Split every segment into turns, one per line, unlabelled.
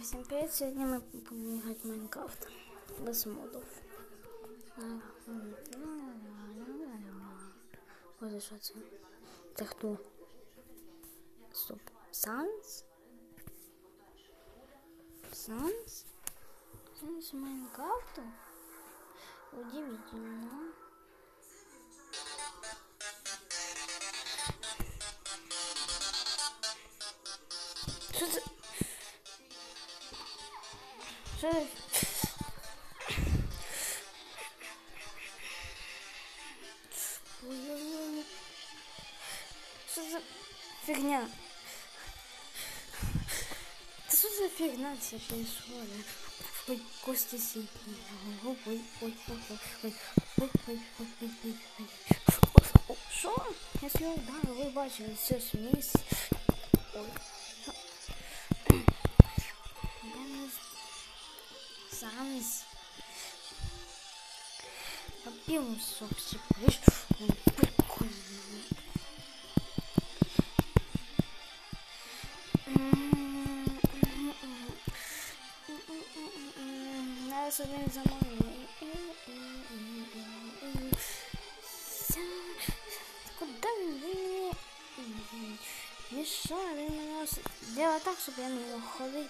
Всем привет! Сегодня мы будем играть в Майнкрафт без модов. Боже, що це? Це хто? Стоп. Санс? Санс? Санс Майнкрафту? Удивительно. Что это? Что это? Что за фигня? Да что за фигня все происходит? Ой, кости сидят. Ой, ой, ой, ой, ой, ой, ой, ой, ой, ой. Что? Если удар, вы бачили все вниз. Ой. Санс. Попил сопси, видишь? Прикольно. Надо собирать за мной. Куда вы мешали меня делать так, чтобы я не мог ходить?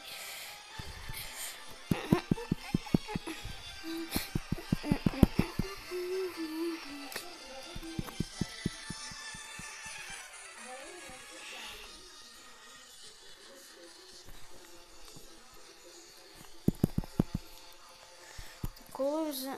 Коли вже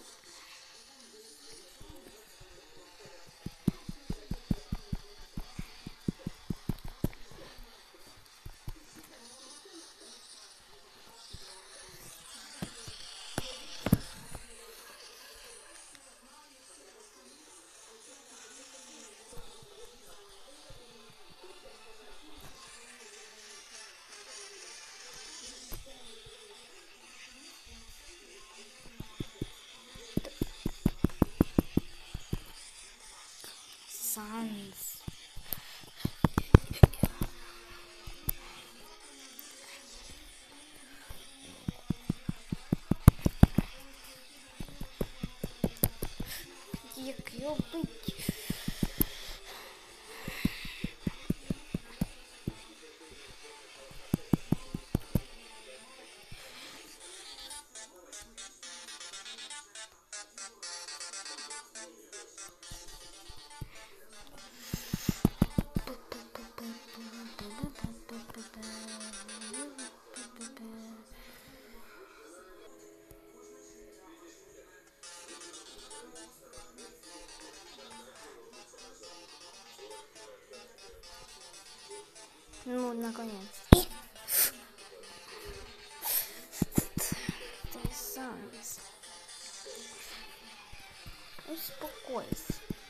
Санс. Як його бить? Ну, наконец. Ты Санс. Успокойся.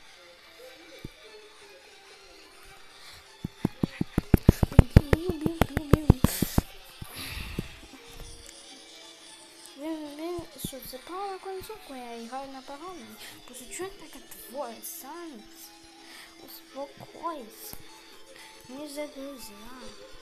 Що, це права концовка, я граю на програмі. Боже, чого таке твоє, Санс? Успокойся. Не загрузила.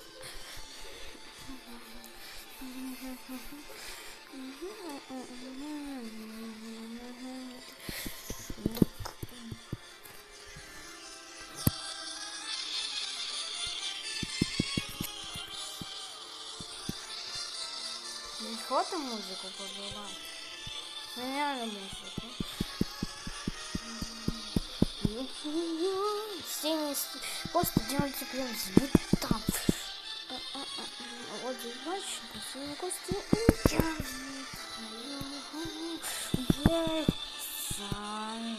Не хватит музыку подавать. Реально музыку. Все просто делайте прям звук там. Вот здесь бачишь, все кости. Сам.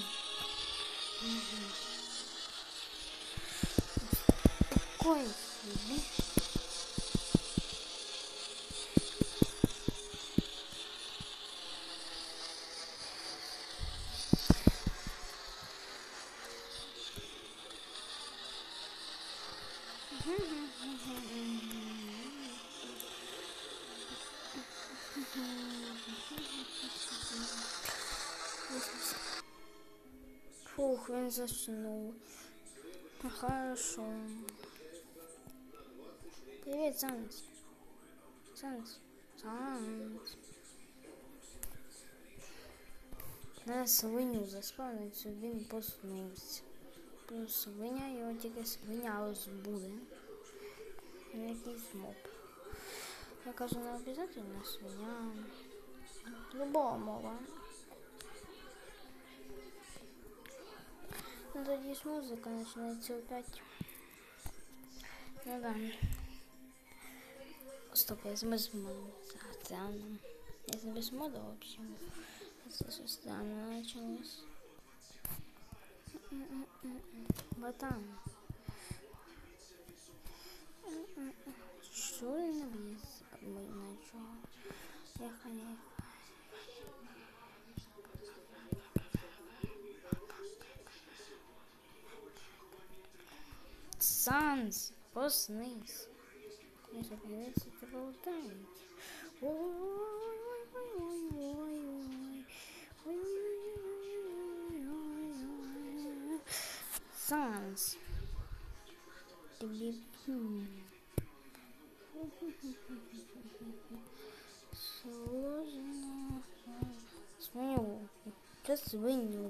Какой себе. Фух, він заснул. Хорошо. Привет, Санс. Санс. Санс. На свиню заспавниться, він поснувся. Свиня його тільки свиня розбуде. Якийсь моб. Я кажу, не обов'язково свиня. Любого моба. Ну тоді ж музика починається опять. Ну да. Стоп, я без мода. Странно. Если без мода вообще. Это все странно началось. Ботан. Что ли на близ? Мы начали. Ехали. Санс, проснись. Я собираюсь это болтать. Санс. Тебе сложно. Свиню. Что свиню?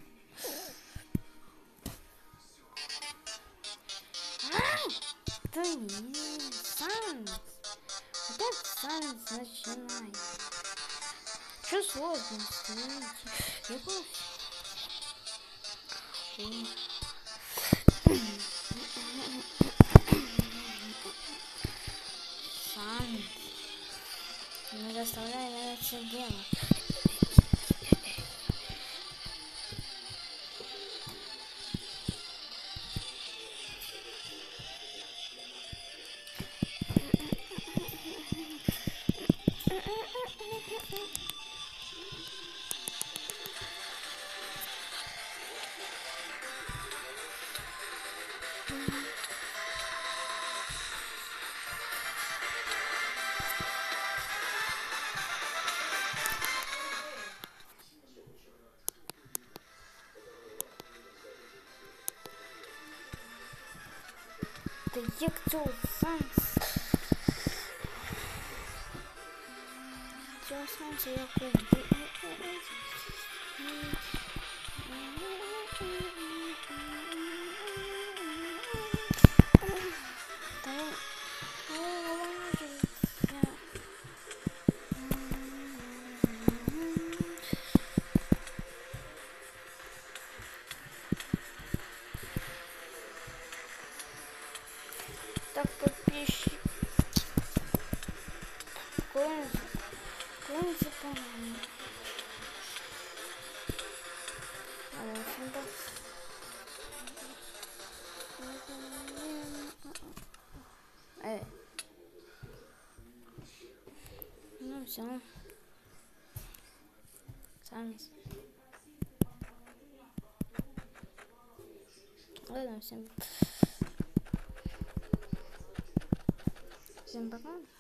Да нет, Санс. Опять Санс начинай. Что сложно? Я просто... Санс. Не заставляй меня все делать. Да як цього Санс? Цього Санса я куплю. Так, подписчик. Клонится, по-моему. Ну все. Санс. Ладно, всем пока.